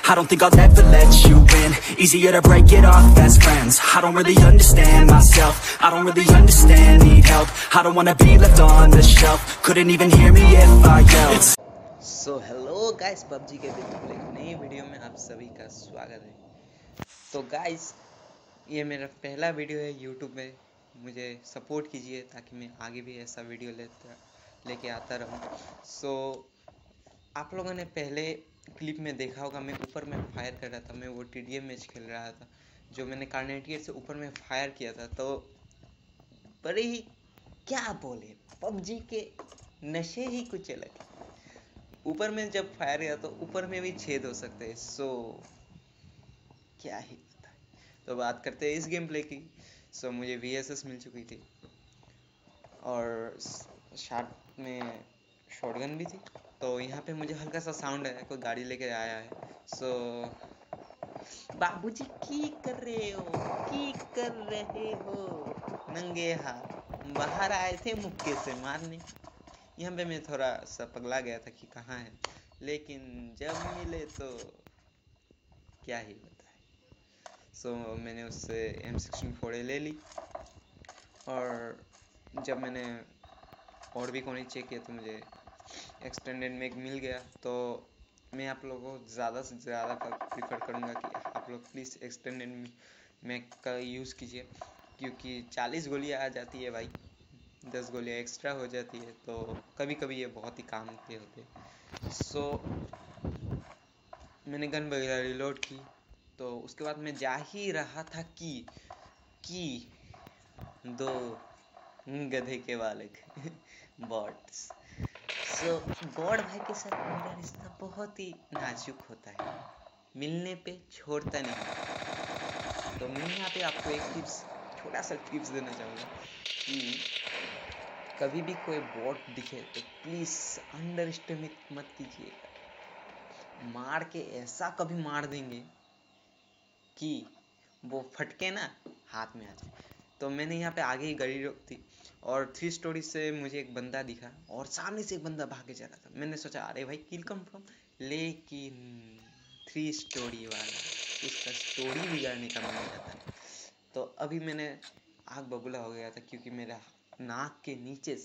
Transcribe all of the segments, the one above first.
I don't think I'll ever let you in. Easier to break it off best friends. I don't really understand myself. I don't really understand, need help. I don't wanna be left on the shelf. Couldn't even hear me if I yelled. So hello guys, PUBG के बिल्कुल एक नई video में आप सभी का स्वागत है। तो गाइस, ये मेरा पहला वीडियो है यूट्यूब में। मुझे सपोर्ट कीजिए ताकि मैं आगे भी ऐसा वीडियो लेके आता रहूं। सो आप लोगों ने पहले क्लिप में देखा होगा, मैं ऊपर में फायर कर रहा था। मैं वो TDM मैच खेल रहा था, जो मैंने कार्नेटियर से ऊपर में फायर किया था। तो बड़े ही क्या बोले, पबजी के नशे ही कुछ अलग है। ऊपर में जब फायर किया तो ऊपर में भी छेद हो सकते हैं। सो क्या ही पता है। तो बात करते हैं इस गेम प्ले की। सो मुझे VSS मिल चुकी थी और साथ में शॉटगन भी थी। तो यहाँ पे मुझे हल्का सा साउंड है, कोई गाड़ी लेके आया है। सो बाबूजी की कर रहे हो, की कर रहे हो, नंगे हाथ बाहर आए थे मुक्के से मारने। यहाँ पे मैं थोड़ा सा पगला गया था कि कहाँ है, लेकिन जब मिले तो क्या ही बताए। सो मैंने उससे M16 ले ली और जब मैंने और भी कोई चेक किया तो मुझे एक्सटेंडेड मैग मिल गया। तो मैं आप लोगों को ज़्यादा से ज़्यादा प्रीफर करूँगा कि आप लोग प्लीज़ एक्सटेंडेड मैग का यूज़ कीजिए, क्योंकि 40 गोलियाँ आ जाती है भाई, 10 गोलियाँ एक्स्ट्रा हो जाती है। तो कभी कभी ये बहुत ही काम के होते हैं। सो मैंने गन वगैरह रिलोड की। तो उसके बाद मैं जा ही रहा था कि दो गधे के बालक बॉट्स। सो बॉट भाई के साथ मेरा रिश्ता बहुत ही नाजुक होता है, मिलने पे छोड़ता नहीं। तो मैं यहाँ पे आपको एक छोटा सा टिप्स देना चाहूँगा कि कभी भी कोई बॉट दिखे तो प्लीज़ अंडर एस्टिमेट मत कीजिएगा। मार के ऐसा कभी मार देंगे कि वो फटके ना हाथ में आ जाए। तो मैंने यहाँ पे आगे ही गाड़ी रोक दी और 3 स्टोरी से मुझे एक बंदा दिखा और सामने से एक बंदा भागे जा रहा था। मैंने सोचा अरे भाई किल कंफर्म, लेकिन 3 स्टोरी वाला उसका स्टोरी बिगाड़ने का मन जाता है। तो अभी मैंने आग बबूला हो गया था, क्योंकि मेरा नाक के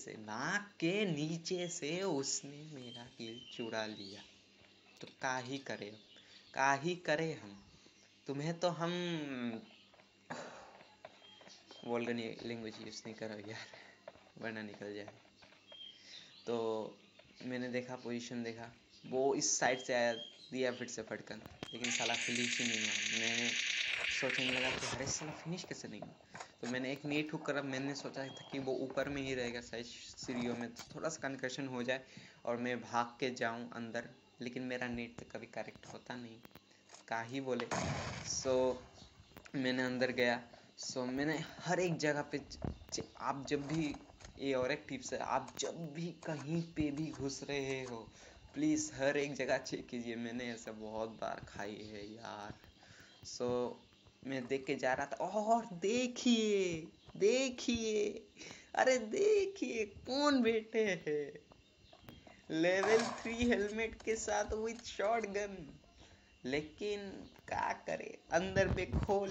नीचे से उसने मेरा किल चुरा लिया। तो का ही करे हम। तुम्हें तो हम वल्गर लैंग्वेज यूज नहीं करो यार, वरना निकल जाए। तो मैंने देखा, पोजीशन देखा, वो इस साइड से आया, दिया फिर से फटकन, लेकिन साला फिनिश ही नहीं हुआ। मैंने सोचने लगा कि अरे साला फिनिश कैसे नहीं हुआ। तो मैंने एक नेट हुक करा। मैंने सोचा था कि वो ऊपर में ही रहेगा शायद सीढ़ियों में, तो थोड़ा सा कंकर्शन हो जाए और मैं भाग के जाऊं अंदर, लेकिन मेरा नेट तो कभी करेक्ट होता नहीं, का ही बोले। सो मैंने अंदर गया। सो मैंने हर एक जगह पे, आप जब भी, ये और एक टिप्स है, आप जब भी कहीं पे भी घुस रहे हो प्लीज़ हर एक जगह चेक कीजिए। मैंने ऐसा बहुत बार खाई है यार। सो मैं देख के जा रहा था और देखिए अरे देखिए कौन बैठे हैं, लेवल 3 हेलमेट के साथ विथ शॉटगन। लेकिन क्या करे, अंदर पे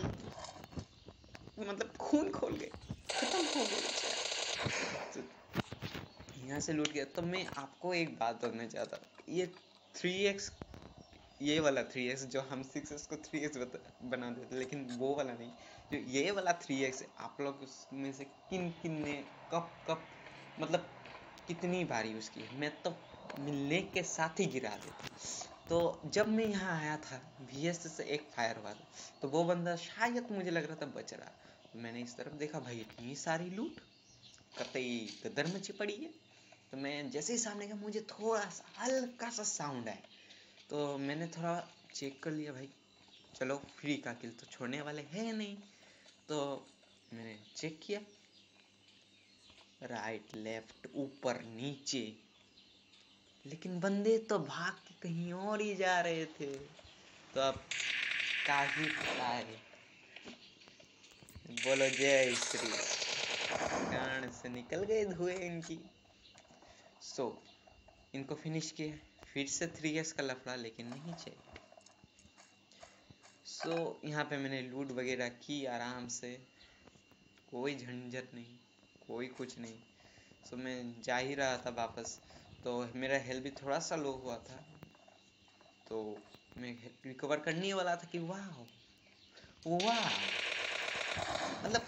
मतलब खून खोल गए, खत्म हो गए। तो यहाँ से लूट गया। तो मैं आपको एक बात बताना चाहता हूँ, ये 3x, ये वाला 3x जो हम 6x को 3x बना देते, लेकिन वो वाला नहीं, जो ये वाला 3x है, आप लोग उसमें से किन ने कब मतलब कितनी बार यूज़ की है। मैं तो मिलने के साथ ही गिरा देता। तो जब मैं यहाँ आया था, VSS से एक फायर हुआ था, तो वो बंदा शायद मुझे लग रहा था बच रहा। तो मैंने इस तरफ देखा, भाई इतनी सारी लूट कतई गदर मची पड़ी है। तो मैं जैसे ही सामने गया, मुझे थोड़ा सा हल्का सा साउंड आया। तो मैंने थोड़ा चेक कर लिया, भाई चलो फ्री का किल तो छोड़ने वाले हैं नहीं। तो मैंने चेक किया, राइट लेफ्ट ऊपर नीचे, लेकिन बंदे तो भाग के कहीं और ही जा रहे थे। तो अब का ही है, बोलो जय श्री, कान से निकल गए धुएं इनकी। इनको फिनिश किया, फिर से 3x का लफड़ा, लेकिन नहीं चाहिए। यहाँ पे मैंने लूट वगैरह की आराम से, कोई झंझट नहीं, कोई कुछ नहीं। मैं जा ही रहा था वापस, तो मेरा हेल्थ भी थोड़ा सा लो हुआ था, तो मैं रिकवर करने वाला था कि वाह वाह, मतलब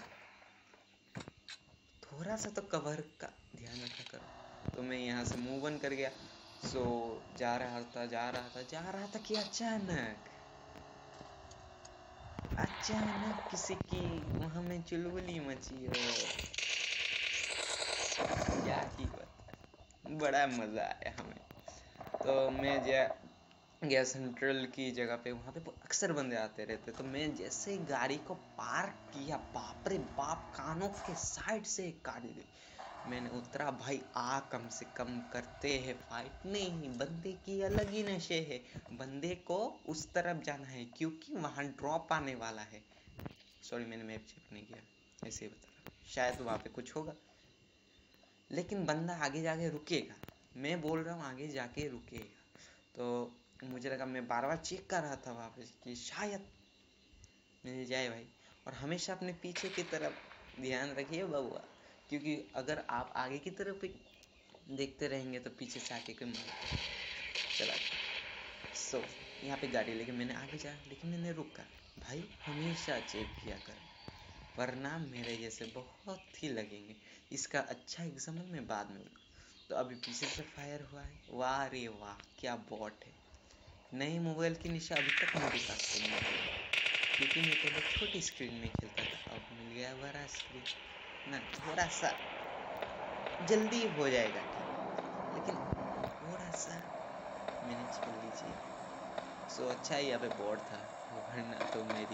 थोड़ा सा तो कवर का ध्यान रखा करो। तो मैं यहाँ से मूव ऑन कर गया। जा रहा था कि अचानक किसी की वहां में चुलबुली मची और क्या ही बता, बड़ा मजा आया हमें। तो मैं गया सेंट्रल की जगह पे, वहाँ पे अक्सर बंदे आते रहते। तो मैं जैसे गाड़ी को पार्क किया, बाप रे बाप, कानों के साइड से एक गाड़ी गई। मैंने उतरा, भाई आ कम से कम करते हैं फाइट। नहीं, बंदे की अलग ही नशे है, बंदे को उस तरफ जाना है क्योंकि वहाँ ड्रॉप आने वाला है। सॉरी, मैंने मैप चेक नहीं किया, ऐसे ही बता रहा, शायद वहाँ पे कुछ होगा, लेकिन बंदा आगे जाके रुकेगा। मैं बोल रहा हूँ आगे जाके रुकेगा। तो मुझे लगा, मैं बार बार चेक कर रहा था वापस कि शायद मिल जाए भाई। और हमेशा अपने पीछे की तरफ ध्यान रखिए बबुआ, क्योंकि अगर आप आगे की तरफ देखते रहेंगे तो पीछे से आके कोई मार चला। यहाँ पे गाड़ी लेके मैंने आगे जाया, लेकिन मैंने रुका। भाई हमेशा चेक किया कर, वरना मेरे जैसे बहुत ही लगेंगे। इसका अच्छा एग्जाम्पल मैं बाद में बोलूँगा। तो अभी पीछे से फायर हुआ है, वाह रे वाह, क्या बॉट है। नए मोबाइल की निशा अभी तक मेरे पास नहीं है, क्योंकि मैं पहले छोटी स्क्रीन में खेलता था, अब मिल गया बड़ा स्क्रीन ना, थोड़ा सा जल्दी हो जाएगा ठीक, लेकिन थोड़ा सा मैनेज कर लीजिए। अच्छा ही यहाँ पे बोर्ड था, वरना तो मेरी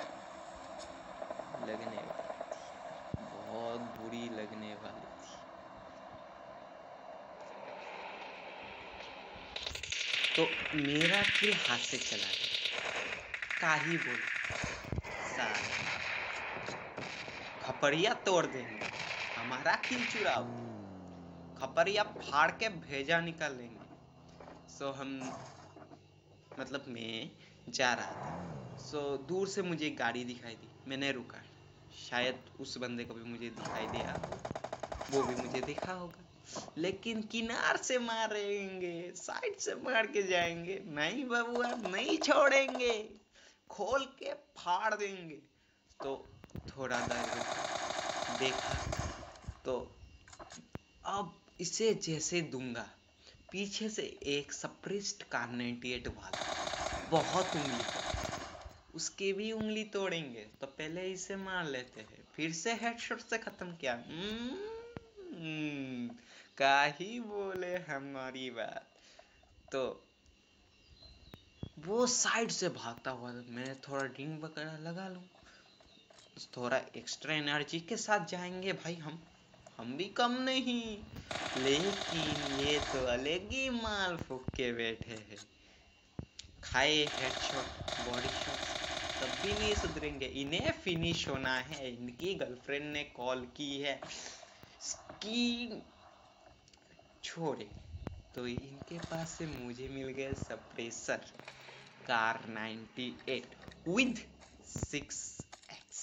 लगने वाली थी, बहुत बुरी लगने वाली थी। तो मेरा किल हाथ से चला गया, काही बोल खपड़िया तोड़ देंगे, हमारा किल चुराओ, खपड़िया फाड़ के भेजा निकाल लेंगे। हम मतलब मैं जा रहा था, दूर से मुझे एक गाड़ी दिखाई दी, मैंने रुका। शायद उस बंदे को भी मुझे दिखाई दिया, वो भी मुझे देखा होगा, लेकिन किनार से मारेंगे, साइड से मार के जाएंगे, नहीं बबुआ, नहीं छोड़ेंगे, खोल के फाड़ देंगे। तो थोड़ा देर देखा, तो अब इसे जैसे दूंगा, पीछे से एक सप्रेस्ड कार 98 वाला बहुत उंगली पर, उसके भी उंगली तोड़ेंगे, तो पहले इसे मार लेते हैं, फिर से हेडशॉट से खत्म किया। काही बोले हमारी बात। तो वो साइड से भागता हुआ, मैं थोड़ा ड्रिंक वगैरह लगा लूं, थोड़ा एक्स्ट्रा एनर्जी के साथ जाएंगे भाई, हम भी कम नहीं, लेकिन ये तो अलग ही माल फूक के बैठे हैं। खाए हेडशॉट, बॉडी शॉट, तब भी नहीं सुधरेंगे, इन्हें फिनिश होना है, इनकी गर्लफ्रेंड ने कॉल की है, इसकी छोड़े। तो इनके पास से मुझे मिल गया suppressor Kar 98 with 6x,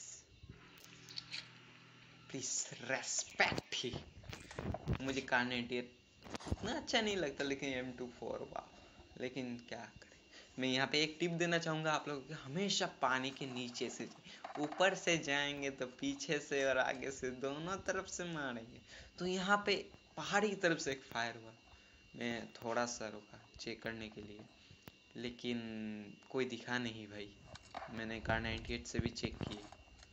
please respect ही। मुझे कार 98 उतना अच्छा नहीं लगता, लेकिन M24 वाह, लेकिन क्या करें। मैं यहाँ पे एक टिप देना चाहूँगा आप लोगों को, हमेशा पानी के नीचे से, ऊपर से जाएंगे तो पीछे से और आगे से दोनों तरफ से मारेंगे। तो यहाँ पे पहाड़ी की तरफ से एक फायर हुआ, मैं थोड़ा सा रुका चेक करने के लिए, लेकिन कोई दिखा नहीं भाई। मैंने कार 98 से भी चेक किए,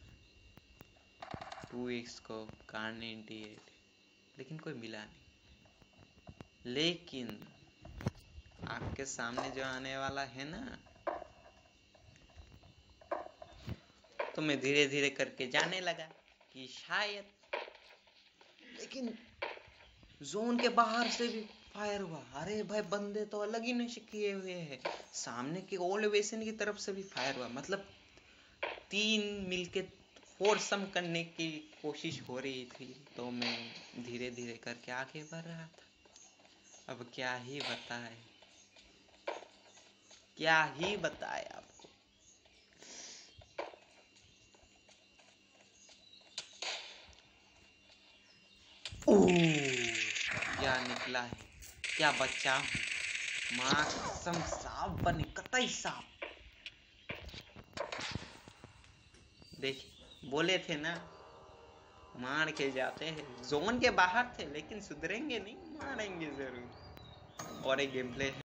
2x को कार 98, लेकिन कोई मिला नहीं। लेकिन आपके सामने जो आने वाला है ना, तो मैं धीरे धीरे करके जाने लगा कि शायद, लेकिन जोन के बाहर से भी फायर हुआ। अरे भाई, बंदे तो अलग ही नशे किए हुए हैं। सामने के ओल्ड वेसन की तरफ से भी फायर हुआ, मतलब 3 मिलके फोरसम करने की कोशिश हो रही थी। तो मैं धीरे धीरे करके आगे बढ़ रहा था। अब क्या ही बताए आपको। क्या निकला है, क्या बच्चा हूँ, माँ कसम सांप बने, कतई सांप। देख बोले थे ना मार के जाते हैं, जोन के बाहर थे लेकिन सुधरेंगे नहीं, मारेंगे जरूर। और एक गेम प्ले